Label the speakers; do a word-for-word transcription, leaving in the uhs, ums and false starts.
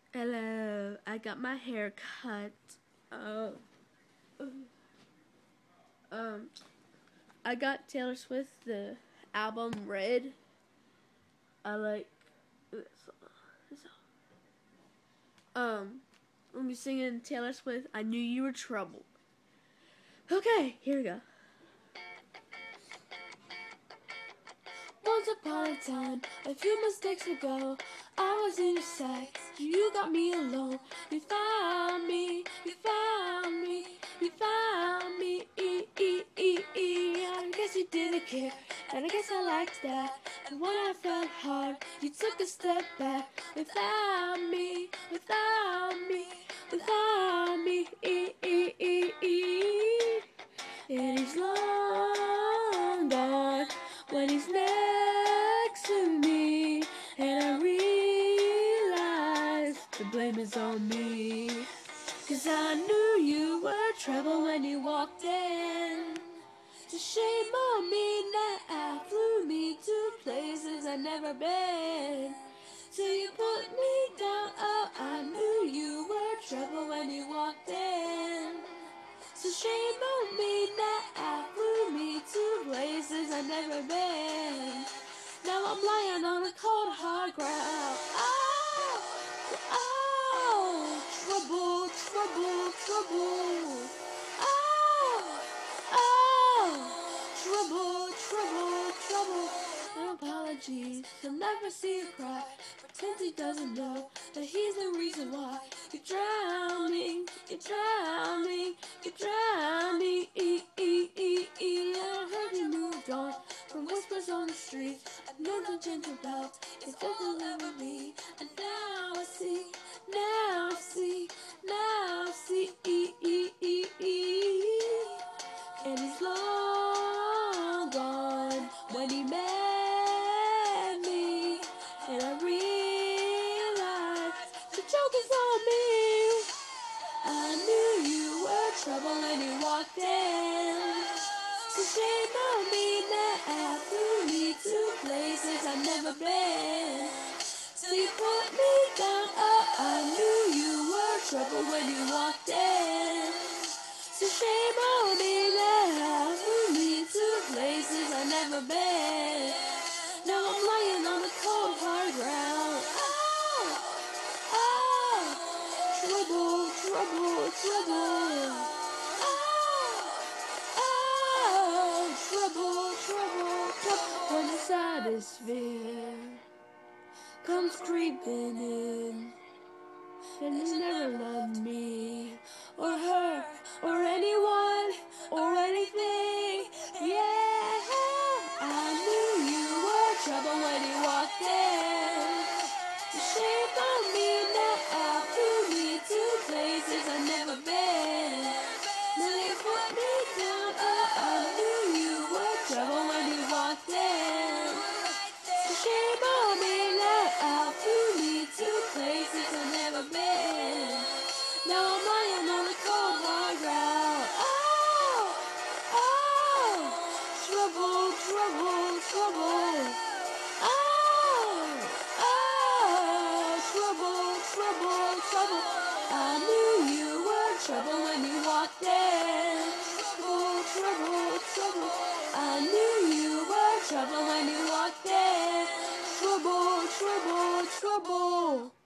Speaker 1: Hello, I got my hair cut. Uh, um, I got Taylor Swift the album Red. I like this song. Um, let me singing Taylor Swift. I knew you were trouble. Okay, here we go. Once upon a time, a few mistakes ago, I was in your sights. You got me alone. You found me. You found me. You found me. E e e e. I guess you didn't care, and I guess I liked that. And when I felt hard, you took a step back. Without me, without me, without me. E e e e. And he's long gone when he's next to me, and I realize the blame is on me. Cause I knew you were trouble when you walked in. So shame on me now, flew me to places I've never been. Till you put me down, oh, I knew you were trouble when you walked in. So shame on me now, flew me to places I've never been. Now I'm lying on a cold hard ground. Oh, oh, trouble, trouble, trouble. Oh, oh, trouble, trouble, trouble. No apologies, he'll never see you cry. Pretends he doesn't know that he's the reason why you're drowning, you're drowning, you're drowning. E e e e. I heard you moved on from whispers on the street. I've known the gentle belt, it's over with me. And now I see, now I see, now I see. E e e e. And he's long gone when he met me, and I realized the joke is on me. I knew you were trouble when you walked in. So shame on me now, flew me to places I've never been. So you put me down, oh, I knew you were trouble when you walked in. So shame on me now, flew me to places I've never been. Now I'm lying on the cold hard ground. Oh, oh, trouble, trouble, trouble. Oh, oh, trouble, trouble, trouble. When the saddest fear comes creeping in, and you never loved me, or her, or anyone, or anything. Yeah, I knew you were trouble when you walked in. You shame on me now, flew me to places I've never been. Now you put me down, oh, I knew you were trouble when you walked in. So shame on me now, flew me to places I've never been. Now I'm lying on the cold hard ground. Oh, oh, trouble, trouble, trouble. Oh, oh, trouble, trouble, trouble. I knew you were trouble when you walked in. Trouble, trouble, trouble. I knew you were trouble when you walked in. Trouble, trouble, trouble.